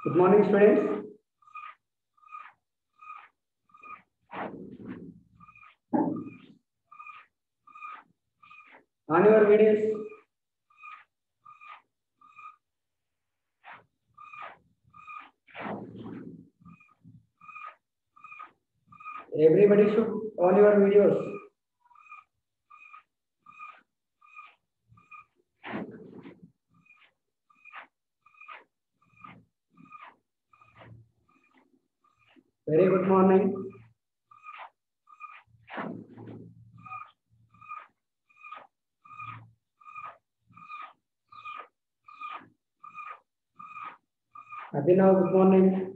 Good morning, students. On your videos. Everybody should on your videos. Very good morning. Abhinav, good morning.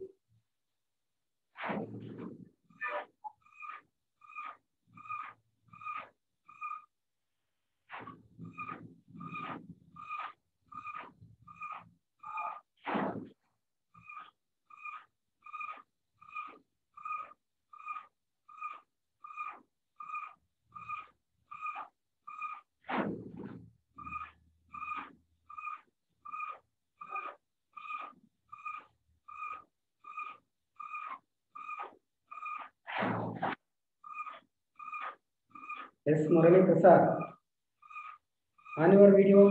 Yes, Murali Prasad. On your video.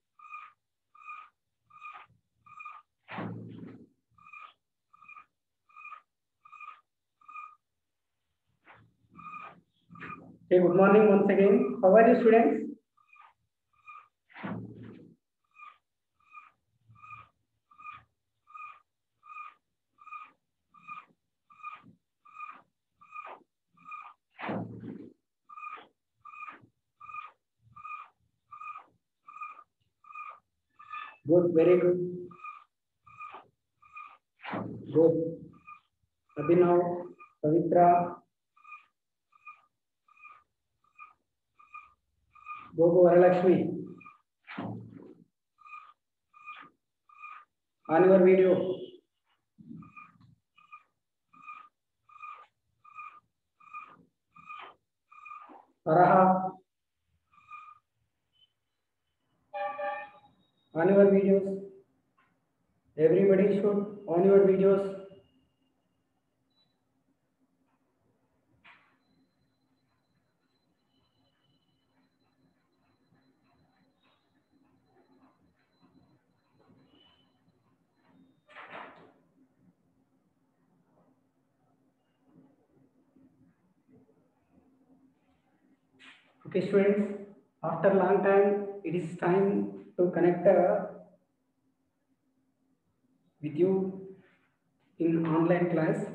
Okay, good morning once again. How are you, students? Good, very good. Good. Abhinav, Pavitra, Gogo Varalakshmi. On your video. Araha. On your videos. Everybody should on your videos. Okay, students, after a long time, it is time to connect with you in online class.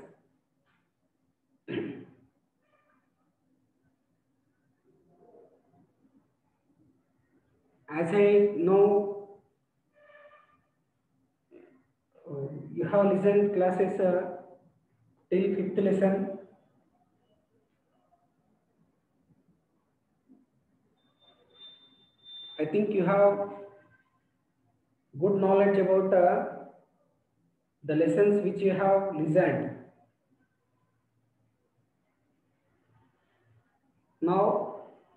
As I know, you have listened classes till 5th lesson. I think you have good knowledge about the lessons which you have listened. Now,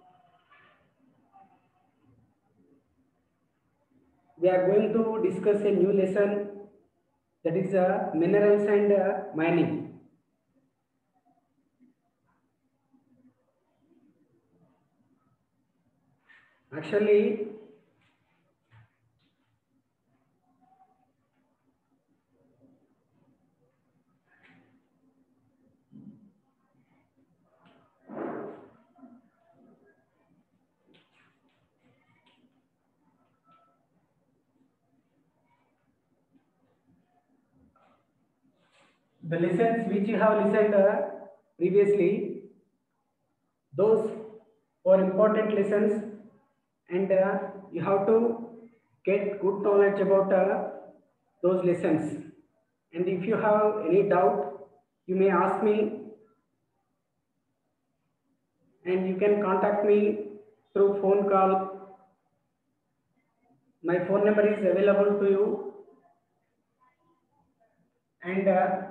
we are going to discuss a new lesson, that is minerals and mining. Actually, the lessons which you have listened previously, those are important lessons, and you have to get good knowledge about those lessons. And if you have any doubt, you may ask me, and you can contact me through phone call. My phone number is available to you, and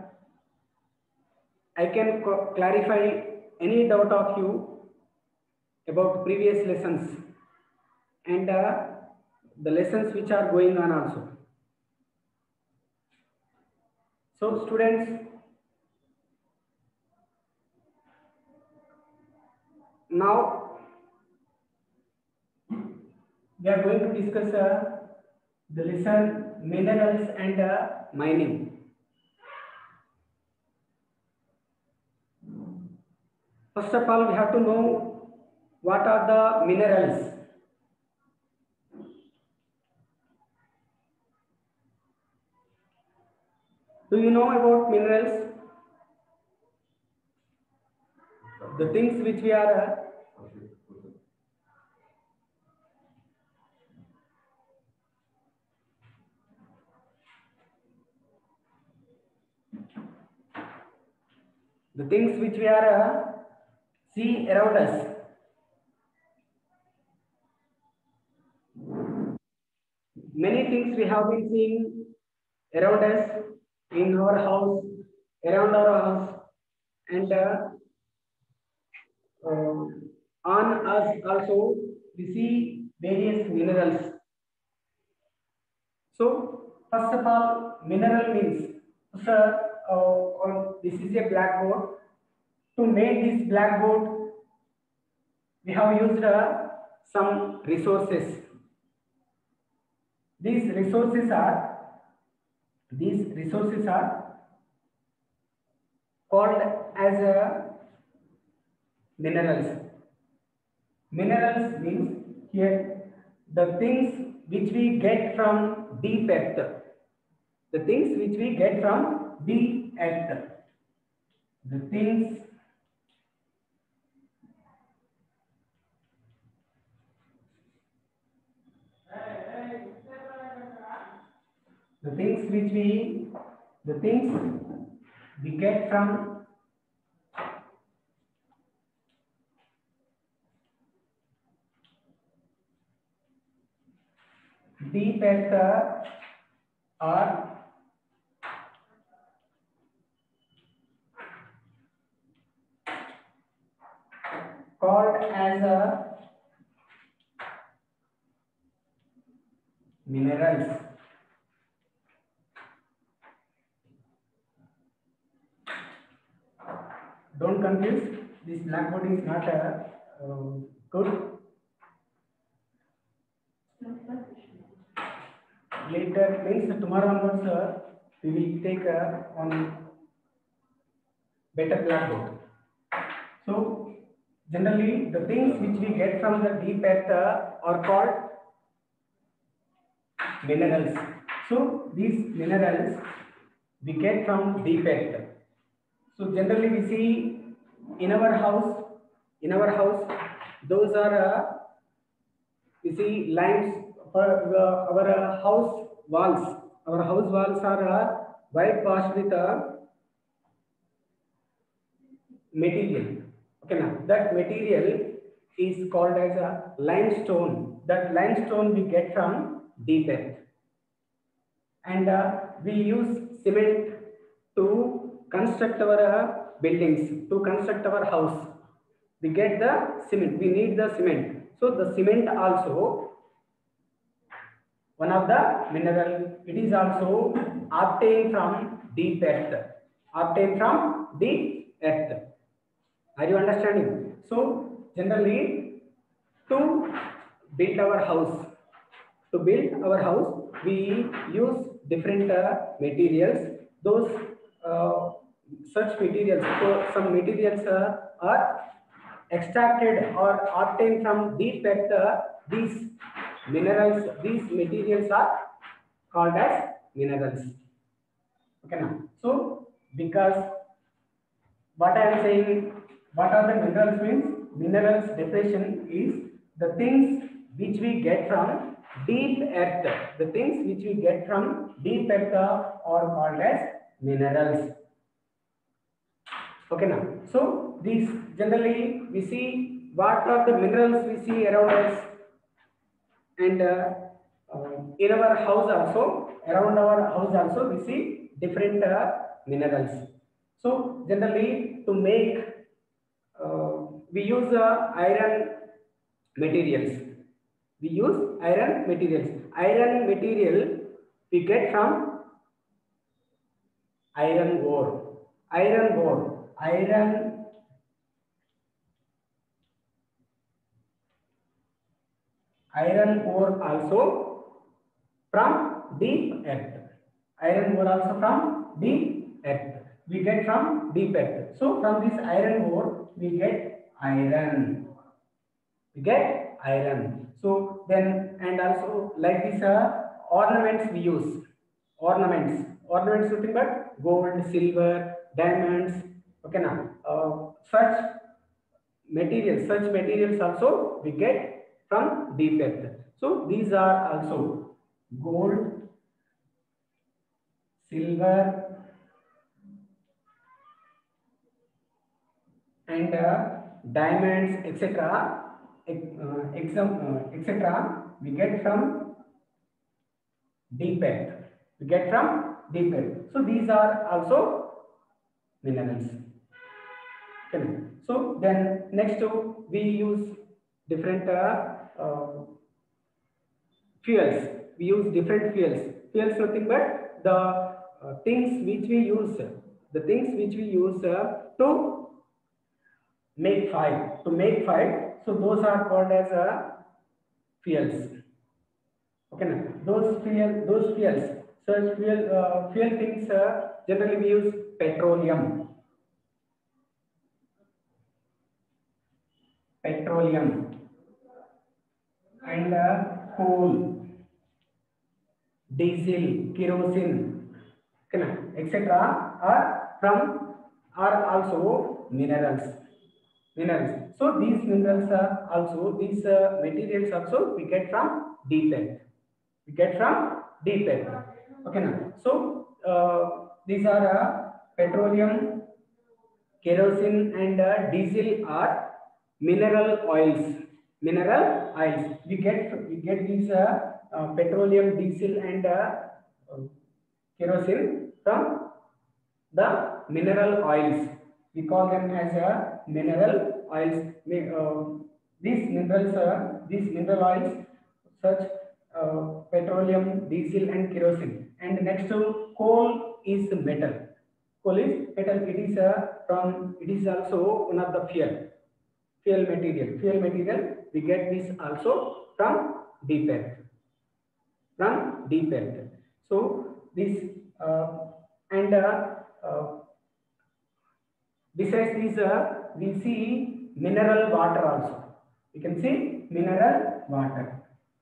I can clarify any doubt of you about previous lessons and the lessons which are going on also. So students, now we are going to discuss the lesson minerals and mining. First of all, we have to know what are the minerals. Do you know about minerals? The things which we are see around us. Many things we have been seeing around us, in our house, around our house, and on us also we see various minerals. So first of all, mineral means, sir, this is a blackboard. To make this blackboard, we have used some resources. These resources are called as minerals. Minerals means here the things which we get from deep earth. The things which we get from deep earth. The things the things we get from deep earth are called as minerals. Don't confuse. This blackboard is not good. Later means tomorrow onwards, we will take on better blackboard. So generally, the things which we get from the deep earth are called minerals. So these minerals we get from deep earth. So generally we see in our house, those are we see lines for our house walls. Our house walls are whitewashed with material. Okay, now that material is called as a limestone. That limestone we get from deep earth, and we use cement to construct our buildings, to construct our house. We get the cement. We need the cement. So the cement also one of the mineral. It is also obtained from deep earth. Obtained from deep earth. Are you understanding? So generally, to build our house, we use different materials. Those such materials. So some materials are extracted or obtained from deep earth. These minerals, these materials are called as minerals. Okay, now. So because what I am saying, what are the minerals means? Minerals definition is the things which we get from deep earth. The things which we get from deep earth are called as minerals. Okay, now. So these generally we see what are the minerals we see around us, and in our house also, around our house also we see different minerals. So generally to make we use iron materials. We use iron materials. Iron material we get from iron ore, iron ore, iron ore also from deep earth. Iron ore also from deep earth. We get from deep earth. So from this iron ore we get iron. We get iron. So then, and also like this ornaments we use. Ornaments nothing but gold, silver, diamonds. Okay now. Such materials also we get from deep earth. So these are also gold, silver, and diamonds, etc. Etc. We get from deep earth. We get from deep earth. So these are also minerals. Okay. So then next we use different fuels. We use different fuels. Fuels nothing but the things which we use. The things which we use to make fire. To make fire. So those are called as fuels. Okay, now those fuels. Such fuel things generally we use petroleum, and coal, diesel, kerosene, etc. are also minerals. So these minerals are also these materials also we get from deep earth. We get from deep earth. Okay now. So these are petroleum, kerosene, and diesel are mineral oils. We get these petroleum, diesel, and kerosene from the mineral oils. We call them as mineral oils. These mineral oils, such petroleum, diesel, and kerosene. And next to coal is metal. Coal is metal. It is also one of the fuel material. We get this also from deep earth. So this and besides this, we see mineral water also. We can see mineral water.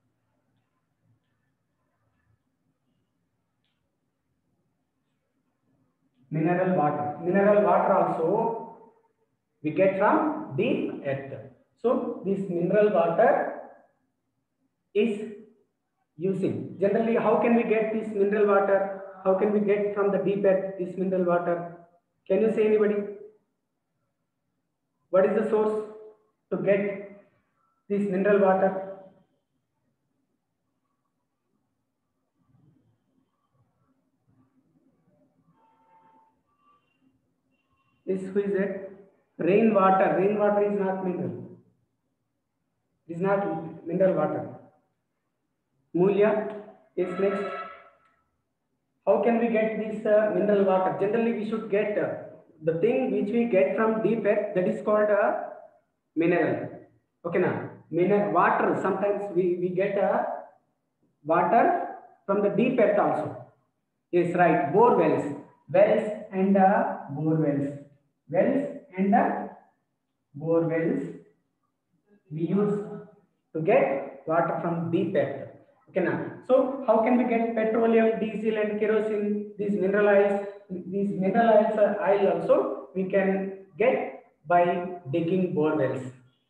Mineral water also we get from deep earth. So this mineral water is using. Generally, how can we get this mineral water? How can we get from the deep earth this mineral water? Can you say anybody? What is the source to get this mineral water? Who is it? Rainwater. Rainwater is not mineral. It is not mineral water. Mulya is next. How can we get this mineral water? Generally, we should get the thing which we get from deep earth, that is called mineral. Okay, now mineral water. Sometimes we get water from the deep earth also. Yes, right. Wells and bore wells we use to get water from deep earth. Okay now. So how can we get petroleum, diesel, and kerosene? These mineral oils also we can get by digging bore wells.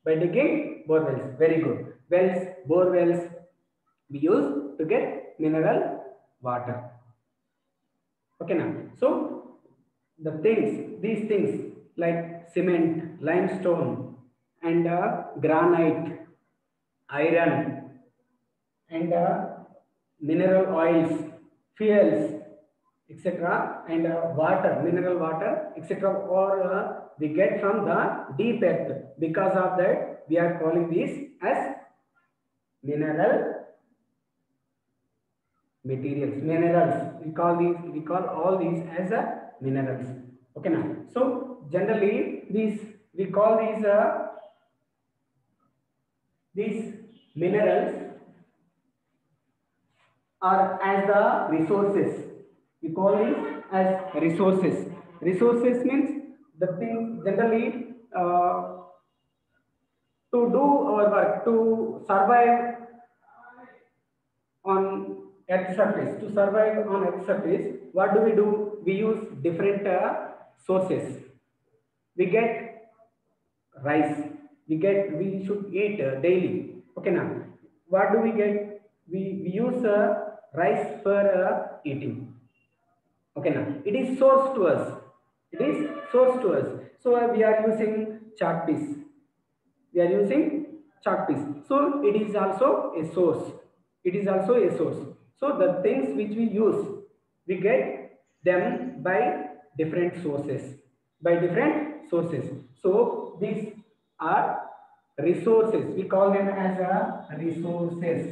Very good. Bore wells we use to get mineral water. Okay now. So these things like cement, limestone, and granite, iron, and mineral oils, fuels, etc., and mineral water, etc., or we get from the deep earth. Because of that, we are calling these as mineral materials. We call all these as minerals. Okay now. So generally we call these minerals are as the resources. We call these as resources. Resources means the thing generally to do our work, to survive on earth surface. To survive on earth surface, what do? We use different sources. We get rice. We should eat daily. Okay now. What do we get? We use rice for eating. Okay now. It is source to us. It is source to us. So we are using chart piece. We are using chalk piece. So it is also a source. It is also a source. So the things which we use, we get them by different sources. By different sources. So these are resources. We call them as resources.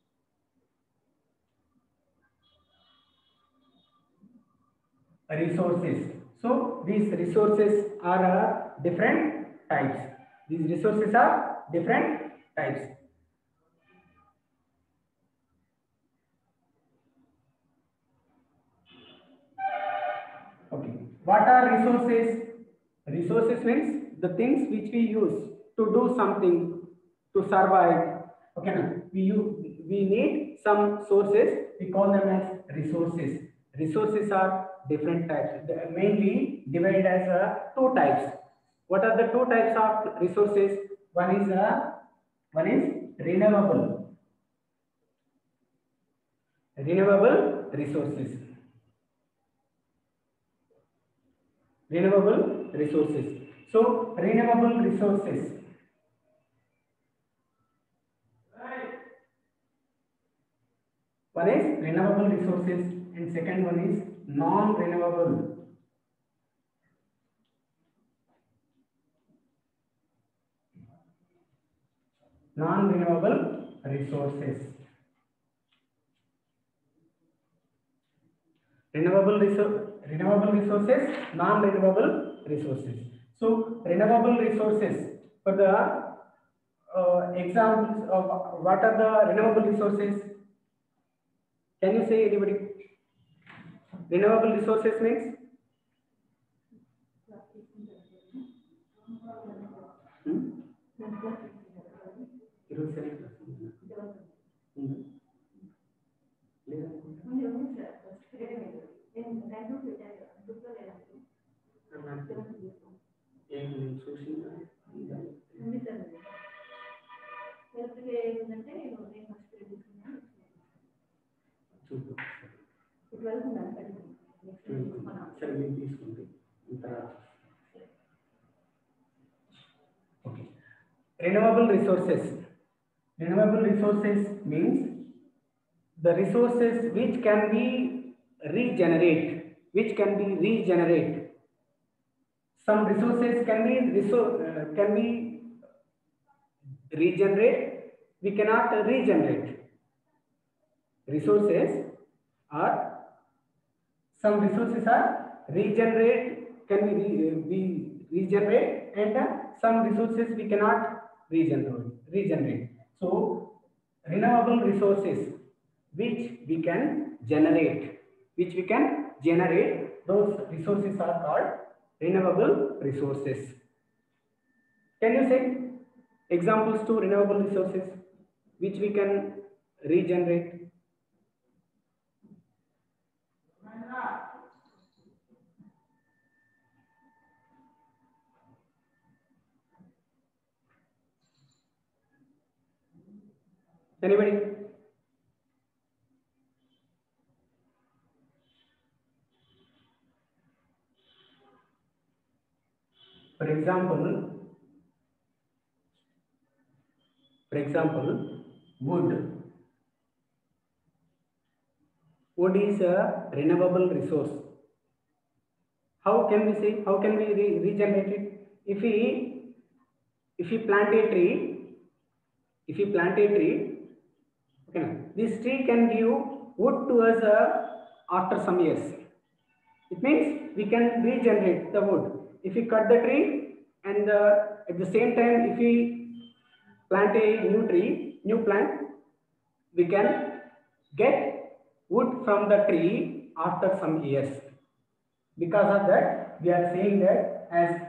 Resources. So these resources are different types. These resources are different types. Okay. What are resources? Resources means the things which we use to do something, to survive. Okay, now we need some sources. We call them as resources. Resources are different types. They are mainly divided as two types. What are the two types of resources? One is renewable. Renewable resources. Renewable resources. So renewable resources. One is renewable resources and second one is non-renewable. Non-renewable resources. Renewable resources, non-renewable resources. So renewable resources, for the examples of what are the renewable resources? Can you say, anybody? Renewable resources means? Okay. Renewable resources. Renewable resources means the resources which can be regenerate. Some resources can be regenerate. We cannot regenerate. Some resources are regenerate, be regenerate, and some resources we cannot regenerate. So renewable resources which we can generate, those resources are called renewable resources. Can you say examples to renewable resources which we can regenerate? Anybody? For example, wood. Wood is a renewable resource. How can we regenerate it? If we plant a tree, okay, this tree can give wood to us after some years. It means we can regenerate the wood. If we cut the tree and at the same time, if we plant a new tree, new plant, we can get wood from the tree after some years. Because of that, we are saying that as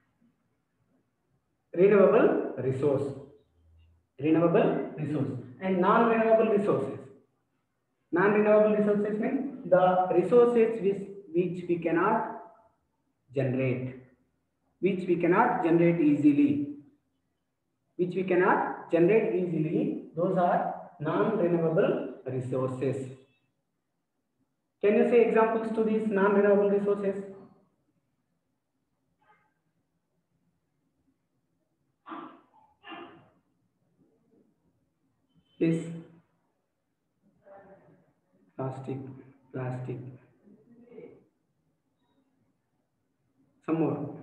renewable resource. Renewable resource and non-renewable resources. Non-renewable resources mean the resources which we cannot generate, which we cannot generate easily, which we cannot generate easily. Those are non-renewable resources. Can you say examples to these non-renewable resources? Please. Plastic. Some more.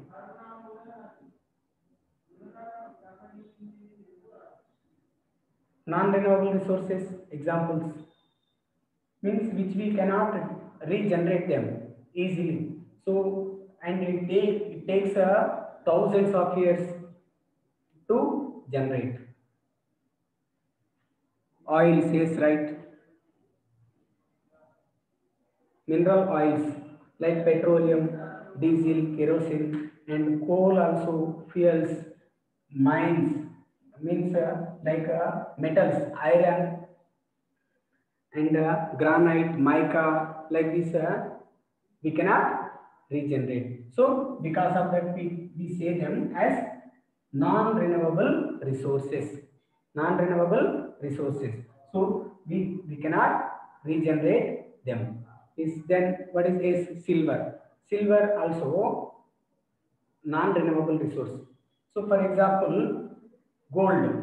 Non-renewable resources examples means which we cannot regenerate them easily. So, and it takes thousands of years to generate. Oil says, right? Mineral oils like petroleum, diesel, kerosene, and coal also fuels mines. Means metals, iron, and granite, mica, like this, we cannot regenerate. So, because of that, we say them as non-renewable resources. Non-renewable resources. So, we cannot regenerate them. Then what is silver? Silver also non-renewable resource. So, for example, gold.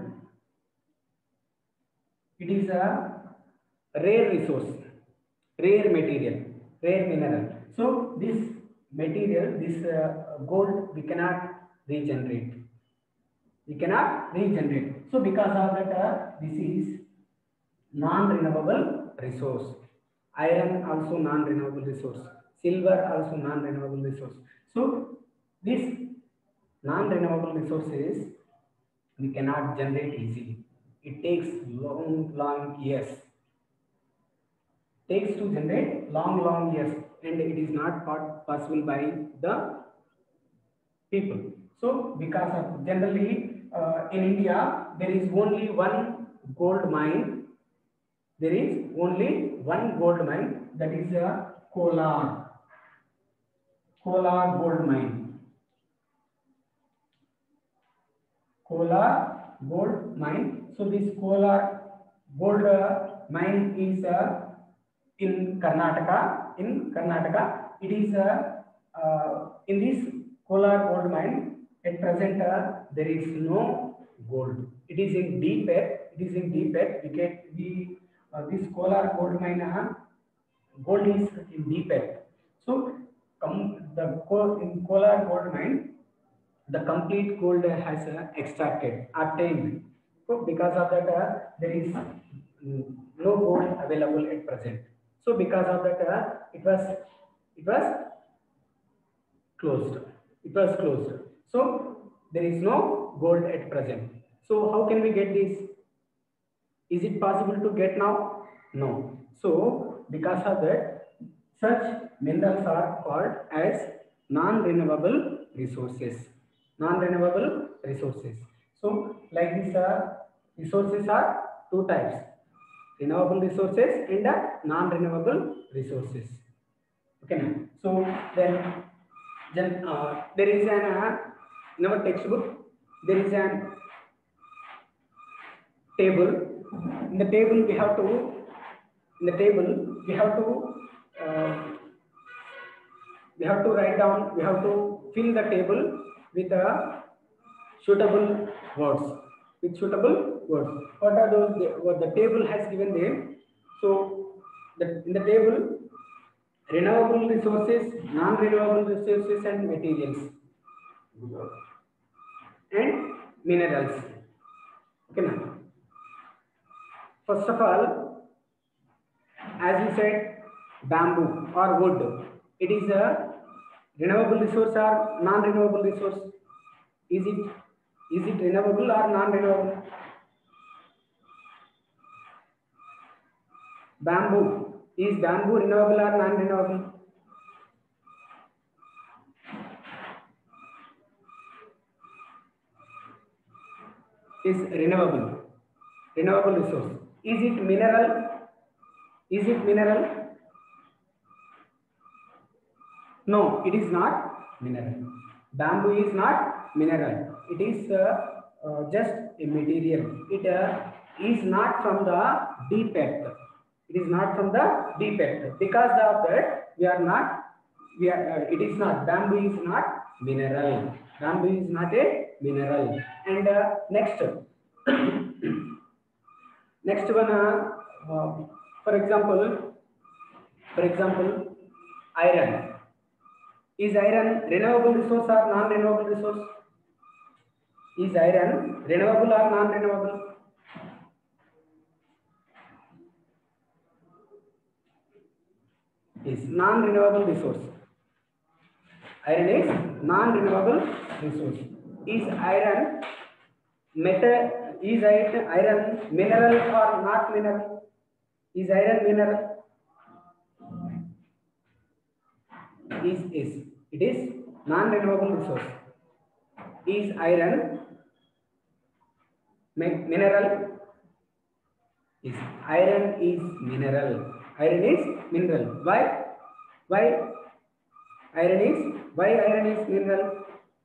It is a rare resource, rare material, rare mineral. So, this material, this gold, we cannot regenerate. We cannot regenerate. So, because of that, this is non-renewable resource. Iron also non-renewable resource. Silver also non-renewable resource. So, this non-renewable resources we cannot generate easily. It takes long years. Takes to generate long years, and it is not possible by the people. So, because of generally in India there is only one gold mine. There is only one gold mine, that is a Kolar gold mine. Kolar gold mine. So this Kolar gold mine is in Karnataka. It is in this Kolar gold mine. At present, there is no gold. It is in deep earth. This Kolar gold mine, gold is in deep earth. So, in Kolar gold mine, the complete gold has obtained. So, because of that, there is no gold available at present. So, because of that, it was closed. So, there is no gold at present. So, how can we get this? Is it possible to get now? No. So, because of that, such minerals are called as non-renewable resources. Non-renewable resources. So, like this, resources are two types: renewable resources and non-renewable resources. Okay, now. So then there is an in our textbook there is an table. In the table we have to write down, we have to fill the table with suitable words. What are those? What the table has given them? So in the table, renewable resources, non-renewable resources, and materials and minerals. Okay, now. First of all, as we said, bamboo or wood. It is a renewable resource or non-renewable resource? Is it renewable or non-renewable? Bamboo. Is bamboo renewable or non-renewable? Is renewable. Renewable resource. Is it mineral? Is it mineral? No, it is not mineral. Bamboo is not mineral. It is just a material. It is not from the deep earth. It is not from the deep earth. Because of that, we are not. We are. It is not. Bamboo is not mineral. Bamboo is not a mineral. And next, next one. For example, iron. Is iron renewable resource or non-renewable resource? Is iron renewable or non-renewable? Is non-renewable resource. Iron is non-renewable resource. Is iron metal? Is iron mineral or not mineral? Is iron mineral? Is it is non-renewable resource. Is iron mineral? Is iron is mineral. Iron is mineral. Why? Why iron is mineral?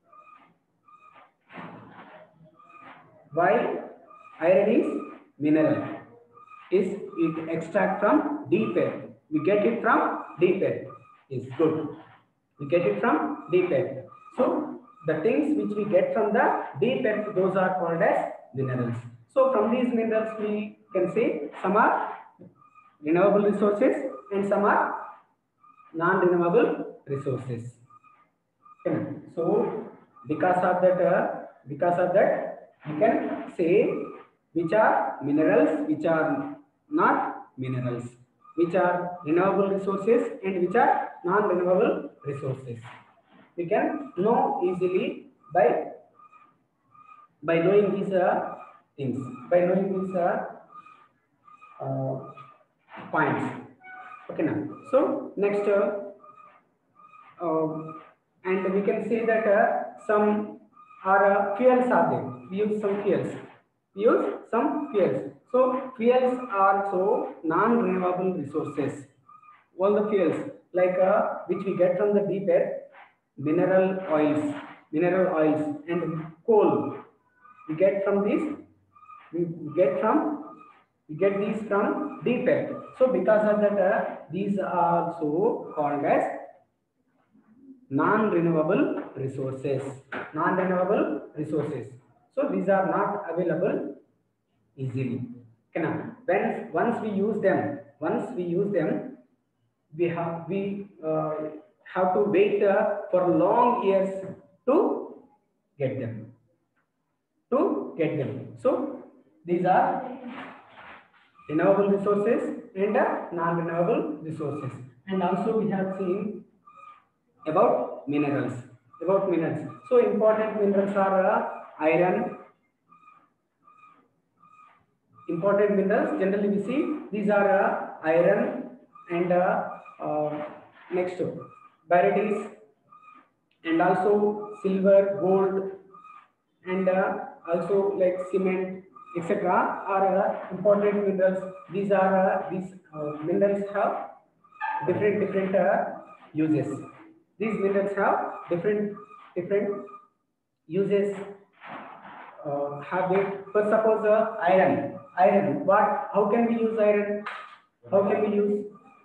Why iron is mineral? Is it extract from deep earth? We get it from deep earth. Is good. We get it from deep earth. So the things which we get from the deep earth, those are called as minerals. So from these minerals we can say some are renewable resources and some are non-renewable resources. Okay. So because of that we can say which are minerals, which are not minerals, which are renewable resources and which are non-renewable resources. We can know easily by knowing these things, by knowing these points. Okay now. So next, and we can say that some are fuels are there. We use some fuels. So fuels are also non-renewable resources. All the fuels like which we get from the deep earth, mineral oils, and coal. We get from these. We get these from deep earth. So because of that, these are also called as non-renewable resources. So these are not available easily. Okay, now, once we use them, we have to wait for long years to get them. So these are renewable resources and non-renewable resources. And also we have seen about minerals. So important minerals are iron. Important minerals generally we see these are iron and next varieties, and also silver, gold, and also like cement, etc. are important minerals. These minerals have different uses. These minerals have different uses. Have it. For suppose iron. What? How can we use iron? How can we use?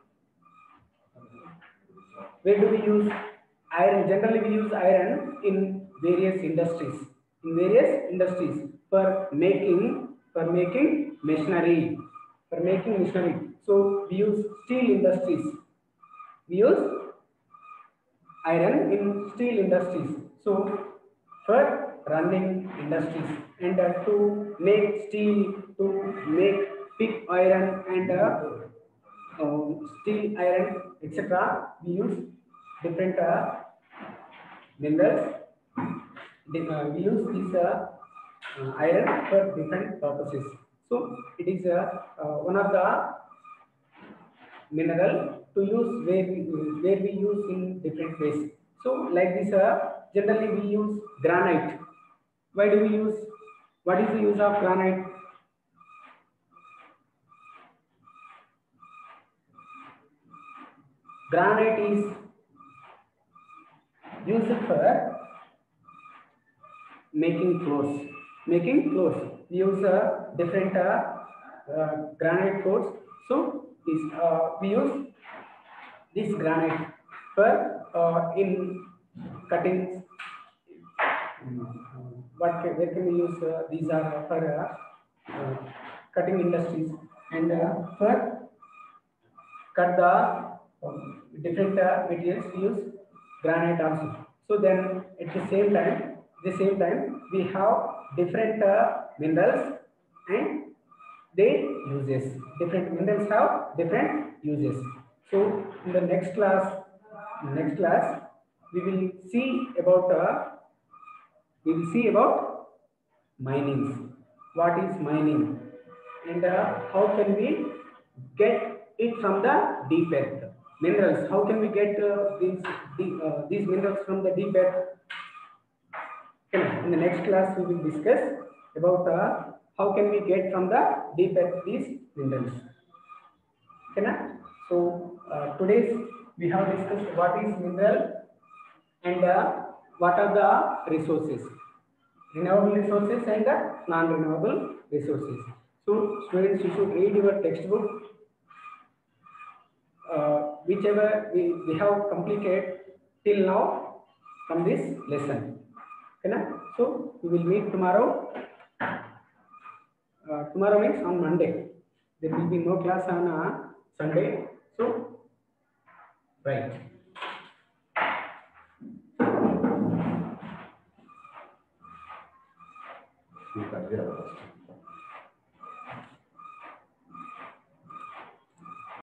Where do we use iron? Generally, we use iron in various industries. For making machinery. So we use steel industries. We use iron in steel industries. So for running industries and to make steel, to make pig iron and steel iron, etc. We use different minerals. We use this iron for different purposes. So it is one of the mineral to use where we use in different ways. So like this, generally we use granite. Why do we use? What is the use of granite? Granite is used for making clothes. Making clothes. We use different granite cores. So this we use this granite for in cutting. Where can we use? These are for cutting industries and for cut the different materials. We use granite also. So then at the same time we have different minerals and their uses. Different minerals have different uses. So in the next class we will see about minings. What is mining and how can we get it from the deep earth? Minerals. How can we get these minerals from the deep earth? In the next class, we will discuss about how can we get from the deep earth these minerals. Okay, so today's we have discussed what is mineral and what are the resources, renewable resources and non-renewable resources. So students, you should read your textbook, whichever we have completed till now from this lesson. Okay, so we will meet tomorrow. Tomorrow means on Monday. There will be no class on Sunday. So, right.